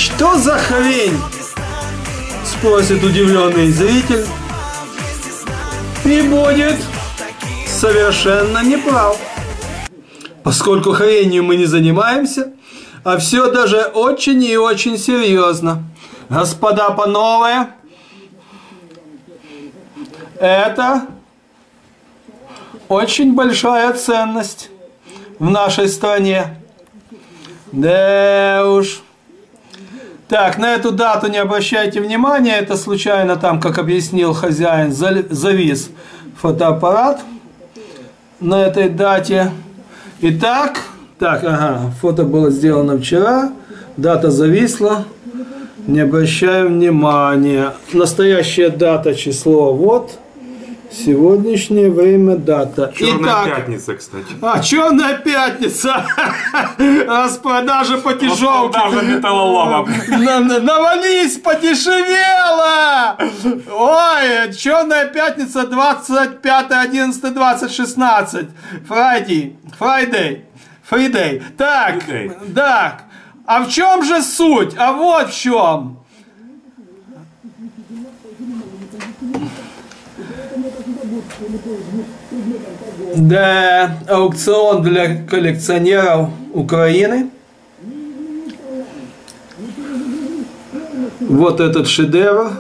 Что за хрень? Спросит удивленный зритель. И будет совершенно неправ. Поскольку хренью мы не занимаемся, а все даже очень и очень серьезно. Господа панове, это очень большая ценность в нашей стране. Да уж. Так, на эту дату не обращайте внимания, это случайно там, как объяснил хозяин, завис фотоаппарат на этой дате. Итак, фото было сделано вчера, дата зависла, не обращаем внимания. Настоящая дата, число, вот. Сегодняшнее время, дата. Черная пятница, кстати. Черная пятница. Распродажа потяжелки. Распродажа металлолома. Навались, подешевело. Ой, черная пятница 25.11.2016. Friday. Так. А в чем же суть? А вот в чем. Да, аукцион для коллекционеров Украины. Вот этот шедевр.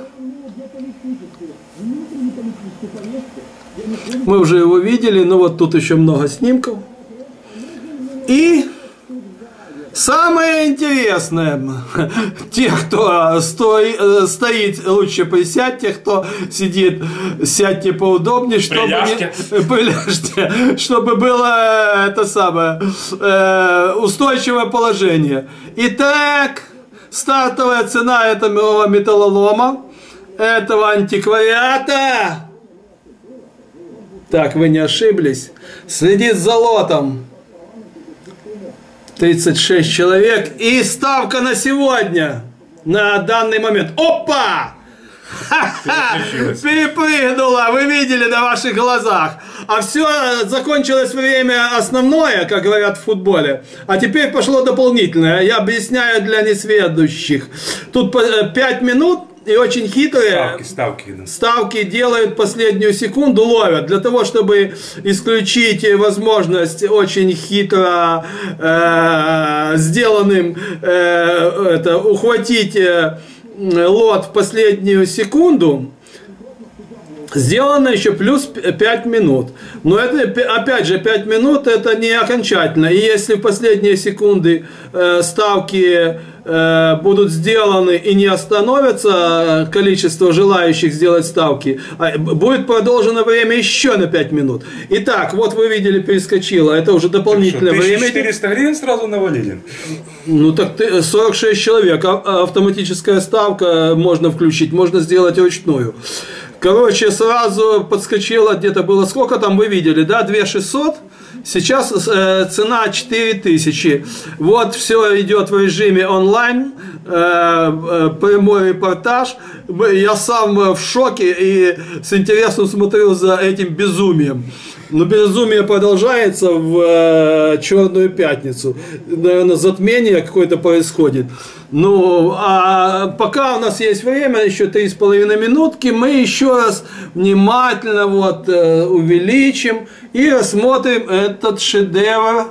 Мы уже его видели, но вот тут еще много снимков. И самое интересное, те, кто стоит, лучше присядьте, кто сидит, сядьте поудобнее, чтобы было это самое устойчивое положение. Итак, стартовая цена этого металлолома, этого антиквариата, так, вы не ошиблись, следит за лотом 36 человек. И ставка на сегодня, на данный момент. Опа! Перепрыгнула, вы видели на ваших глазах. А все, закончилось время основное, как говорят в футболе. А теперь пошло дополнительное. Я объясняю для несведущих. Тут 5 минут. И очень хитрые ставки делают последнюю секунду, ловят. Для того, чтобы исключить возможность очень хитро сделанным ухватить лот в последнюю секунду, сделано еще плюс 5 минут. Но это, опять же, 5 минут это не окончательно. И если в последние секунды ставки будут сделаны и не остановятся количество желающих сделать ставки, будет продолжено время еще на 5 минут. Итак, вот вы видели, перескочило. Это уже дополнительное время. 1400 гривен сразу навалили? Ну так 46 человек. Автоматическая ставка можно включить, можно сделать ручную. Короче, сразу подскочило, где-то было сколько там, вы видели, да, 2600. Сейчас цена 4000. Вот все идет в режиме онлайн, прямой репортаж. Я сам в шоке и с интересом смотрю за этим безумием. Но безумие продолжается в Черную пятницу. Наверное, затмение какое-то происходит. Ну, а пока у нас есть время, еще 3,5 минутки, мы еще раз внимательно вот увеличим и рассмотрим этот шедевр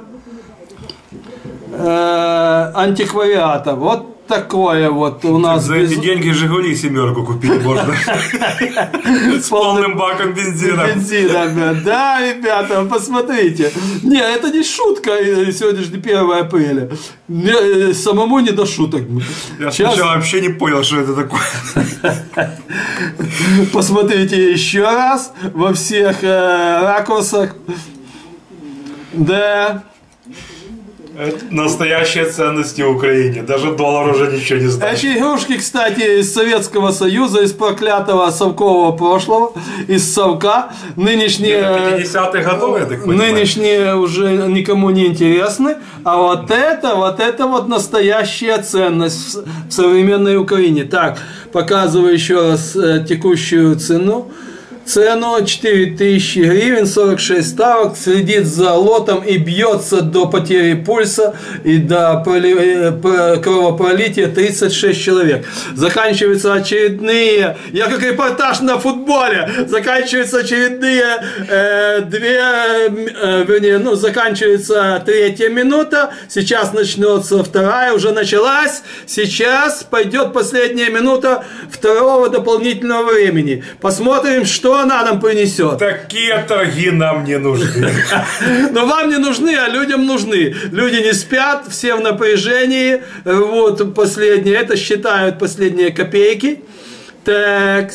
антиквариата. Вот такое вот у нас. За эти деньги «Жигули» 7 купить можно. С полным баком бензина. Да, ребята, посмотрите. Не, это не шутка, сегодня же 1 апреля. Самому не до шуток. Я сначала вообще не понял, что это такое. Посмотрите еще раз во всех ракурсах. Да. Это настоящие ценности в Украине. Даже доллар уже ничего не знает. Эти игрушки, кстати, из Советского Союза, из проклятого совкового прошлого, из совка. Нынешние 50-х годов, я так понимаю. Нынешние уже никому не интересны. А вот это настоящая ценность в современной Украине. Так, показываю еще раз текущую цену. Цену 4000 гривен, 46 ставок, следит за лотом и бьется до потери пульса и до кровопролития 36 человек. Заканчиваются очередные, я как репортаж на футболе, заканчиваются очередные заканчивается 3-я минута, сейчас начнется 2-я, уже началась, сейчас пойдет последняя минута 2-го дополнительного времени. Посмотрим, что она нам принесет. Такие торги нам не нужны. Но вам не нужны, а людям нужны. Люди не спят, все в напряжении. Вот последние, это считают последние копейки. Так,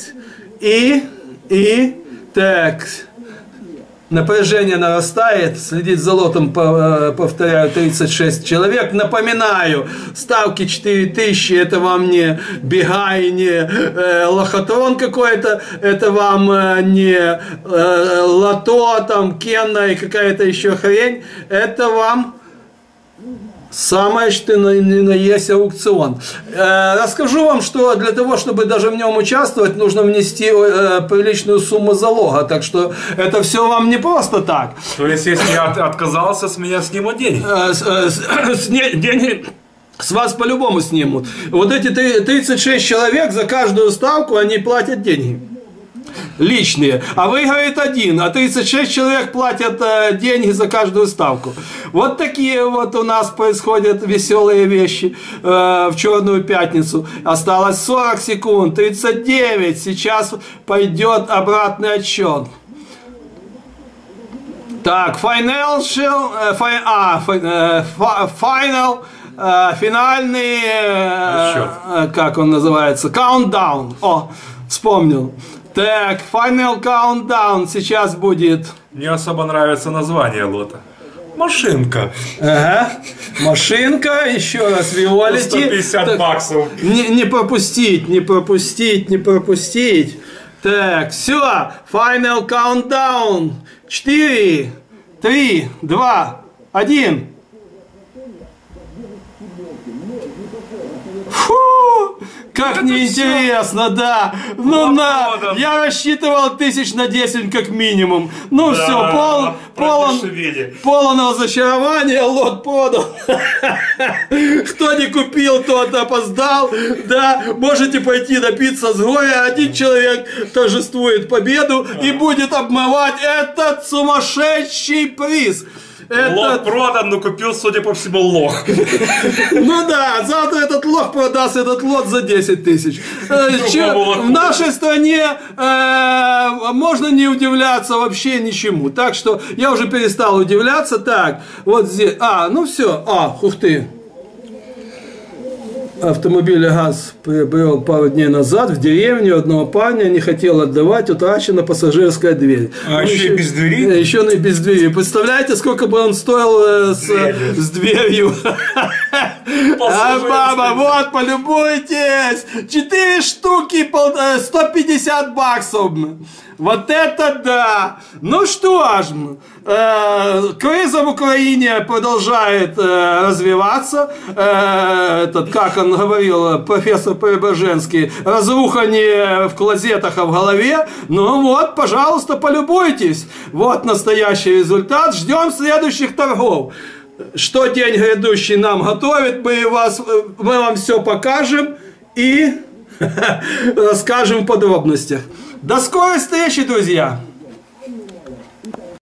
так. Напряжение нарастает, следить за лотом, повторяю, 36 человек. Напоминаю, ставки 4000, это вам не бегай, не лохотрон какой-то, это вам не лото, там, кенна и какая-то еще хрень, это вам самое, что ни на есть аукцион. Расскажу вам, что для того, чтобы даже в нем участвовать, нужно внести приличную сумму залога. Так что это все вам не просто так. То есть, если я отказался, с меня снимут деньги? Деньги с вас по-любому снимут. Вот эти 36 человек за каждую ставку, они платят деньги. Личные. А выиграет один, а 36 человек платят деньги за каждую ставку. Вот такие вот у нас происходят веселые вещи в Черную пятницу. Осталось 40 секунд, 39. Сейчас пойдет обратный отсчет. Так, финальный, как он называется, countdown. О, вспомнил. Так, Final Countdown сейчас будет. Мне особо нравится название лота. Машинка. Ага. Машинка, еще раз, Виолити. 150 баксов. Не пропустить, не пропустить, не пропустить. Так, все, Final Countdown. 4, 3, 2, 1. Фу! Как неинтересно, да. Ну на, я рассчитывал 1010 как минимум. Ну да, все, полон разочарования, лот продан. Кто не купил, тот опоздал. Да, можете пойти напиться с горя. Один человек торжествует победу и будет обмывать этот сумасшедший приз. Лот продан, но купил, судя по всему, лох. Ну да, завтра этот лох продаст этот лот за 10 тысяч. В нашей стране можно не удивляться вообще ничему. Так что я уже перестал удивляться. Так, вот здесь. Ну все. Ух ты. Автомобиль ГАЗ приобрел пару дней назад в деревню одного парня, не хотел отдавать, утрачена пассажирская дверь. Еще и без двери? Еще и без двери. Представляете, сколько бы он стоил с дверью? Баба, вот, полюбуйтесь! 4 штуки, 150 баксов. Вот это да! Ну что ж, криза в Украине продолжает развиваться. Как он говорил, профессор Преображенский, разруха не в клозетах, а в голове. Ну вот, пожалуйста, полюбуйтесь. Вот настоящий результат. Ждем следующих торгов. Что день грядущий нам готовит, мы вам все покажем и расскажем в подробностях. До скорой встречи, друзья!